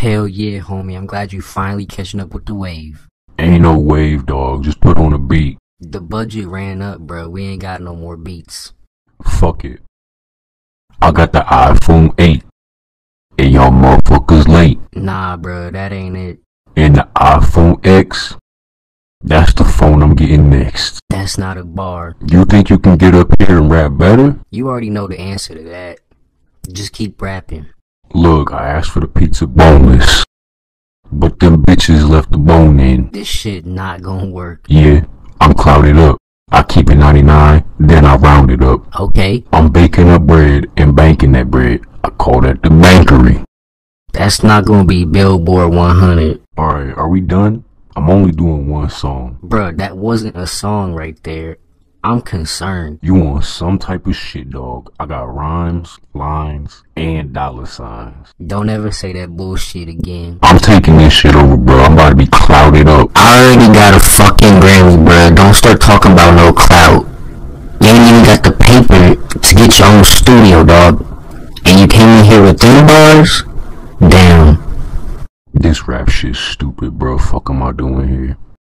Hell yeah, homie. I'm glad you finally catching up with the wave. Ain't no wave, dog. Just put on a beat. The budget ran up, bro. We ain't got no more beats. Fuck it. I got the iPhone 8. And y'all motherfuckers late. Nah, bro. That ain't it. And the iPhone X. That's the phone I'm getting next. That's not a bar. You think you can get up here and rap better? You already know the answer to that. Just keep rapping. Look, I asked for the pizza boneless. But them bitches left the bone in. This shit not gonna work. Yeah, I'm clouded up. I keep it 99, then I round it up. Okay. I'm baking up bread and banking that bread. I call that the bankery. That's not gonna be Billboard 100. Alright, are we done? I'm only doing one song. Bruh, that wasn't a song right there. I'm concerned. You want some type of shit, dog. I got rhymes, lines, and dollar signs. Don't ever say that bullshit again. I'm taking this shit over, bro. I'm about to be clouded up. I already got a fucking Grammy, bruh. Don't start talking about no clout. You ain't even got the paper to get your own studio, dog. And you came in here with them bars? Damn. This rap shit's stupid, bro. Fuck am I doing here?